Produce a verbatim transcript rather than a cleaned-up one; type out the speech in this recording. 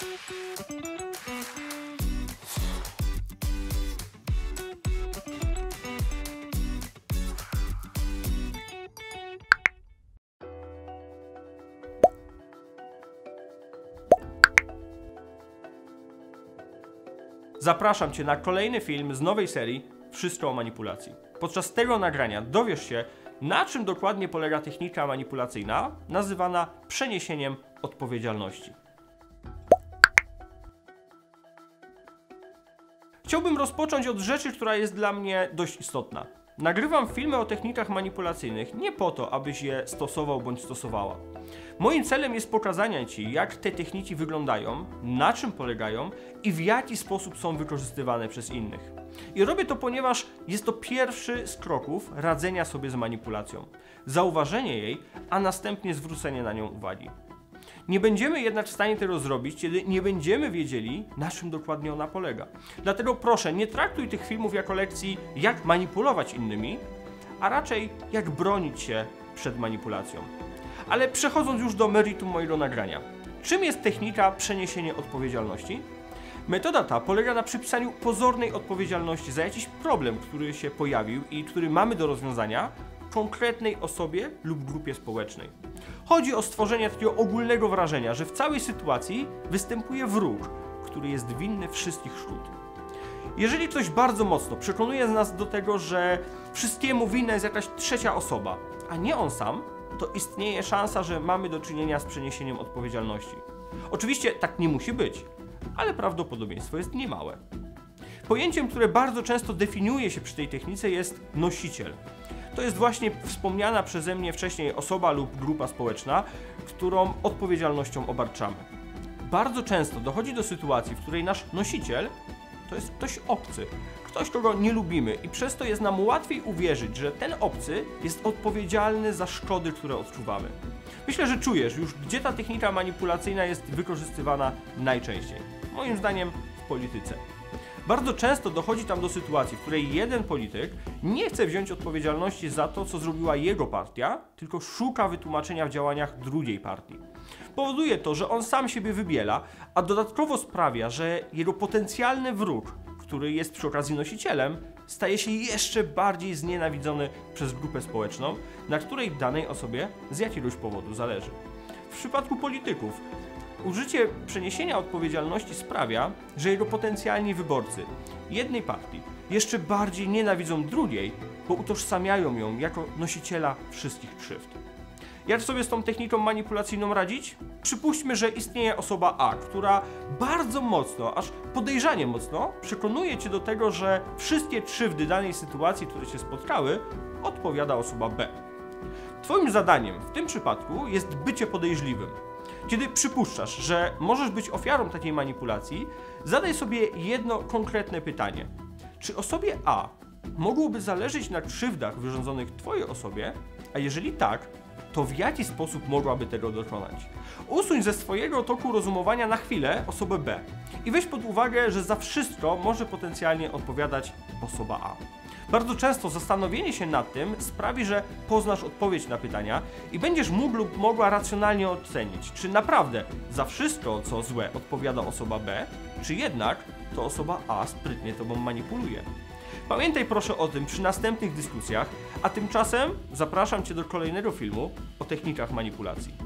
Zapraszam Cię na kolejny film z nowej serii Wszystko o manipulacji. Podczas tego nagrania dowiesz się, na czym dokładnie polega technika manipulacyjna nazywana przeniesieniem odpowiedzialności. Chciałbym rozpocząć od rzeczy, która jest dla mnie dość istotna. Nagrywam filmy o technikach manipulacyjnych nie po to, abyś je stosował bądź stosowała. Moim celem jest pokazanie Ci, jak te techniki wyglądają, na czym polegają i w jaki sposób są wykorzystywane przez innych. I robię to, ponieważ jest to pierwszy z kroków radzenia sobie z manipulacją. Zauważenie jej, a następnie zwrócenie na nią uwagi. Nie będziemy jednak w stanie tego zrobić, kiedy nie będziemy wiedzieli, na czym dokładnie ona polega. Dlatego proszę, nie traktuj tych filmów jako lekcji, jak manipulować innymi, a raczej jak bronić się przed manipulacją. Ale przechodząc już do meritum mojego nagrania. Czym jest technika przeniesienia odpowiedzialności? Metoda ta polega na przypisaniu pozornej odpowiedzialności za jakiś problem, który się pojawił i który mamy do rozwiązania, konkretnej osobie lub grupie społecznej. Chodzi o stworzenie takiego ogólnego wrażenia, że w całej sytuacji występuje wróg, który jest winny wszystkich szkód. Jeżeli ktoś bardzo mocno przekonuje nas do tego, że wszystkiemu winna jest jakaś trzecia osoba, a nie on sam, to istnieje szansa, że mamy do czynienia z przeniesieniem odpowiedzialności. Oczywiście tak nie musi być, ale prawdopodobieństwo jest niemałe. Pojęciem, które bardzo często definiuje się przy tej technice, jest nosiciel. To jest właśnie wspomniana przeze mnie wcześniej osoba lub grupa społeczna, którą odpowiedzialnością obarczamy. Bardzo często dochodzi do sytuacji, w której nasz nosiciel to jest ktoś obcy, ktoś, kogo nie lubimy i przez to jest nam łatwiej uwierzyć, że ten obcy jest odpowiedzialny za szkody, które odczuwamy. Myślę, że czujesz już, gdzie ta technika manipulacyjna jest wykorzystywana najczęściej. Moim zdaniem w polityce. Bardzo często dochodzi tam do sytuacji, w której jeden polityk nie chce wziąć odpowiedzialności za to, co zrobiła jego partia, tylko szuka wytłumaczenia w działaniach drugiej partii. Powoduje to, że on sam siebie wybiela, a dodatkowo sprawia, że jego potencjalny wróg, który jest przy okazji nosicielem, staje się jeszcze bardziej znienawidzony przez grupę społeczną, na której danej osobie z jakiegoś powodu zależy. W przypadku polityków użycie przeniesienia odpowiedzialności sprawia, że jego potencjalni wyborcy jednej partii jeszcze bardziej nienawidzą drugiej, bo utożsamiają ją jako nosiciela wszystkich krzywd. Jak sobie z tą techniką manipulacyjną radzić? Przypuśćmy, że istnieje osoba A, która bardzo mocno, aż podejrzanie mocno, przekonuje Cię do tego, że wszystkie krzywdy danej sytuacji, które Cię spotkały, odpowiada osoba B. Twoim zadaniem w tym przypadku jest bycie podejrzliwym. Kiedy przypuszczasz, że możesz być ofiarą takiej manipulacji, zadaj sobie jedno konkretne pytanie. Czy osobie A mogłoby zależeć na krzywdach wyrządzonych Twojej osobie, a jeżeli tak, to w jaki sposób mogłaby tego dokonać? Usuń ze swojego toku rozumowania na chwilę osobę B i weź pod uwagę, że za wszystko może potencjalnie odpowiadać osoba A. Bardzo często zastanowienie się nad tym sprawi, że poznasz odpowiedź na pytania i będziesz mógł lub mogła racjonalnie ocenić, czy naprawdę za wszystko, co złe, odpowiada osoba B, czy jednak to osoba A sprytnie Tobą manipuluje. Pamiętaj proszę o tym przy następnych dyskusjach, a tymczasem zapraszam Cię do kolejnego filmu o technikach manipulacji.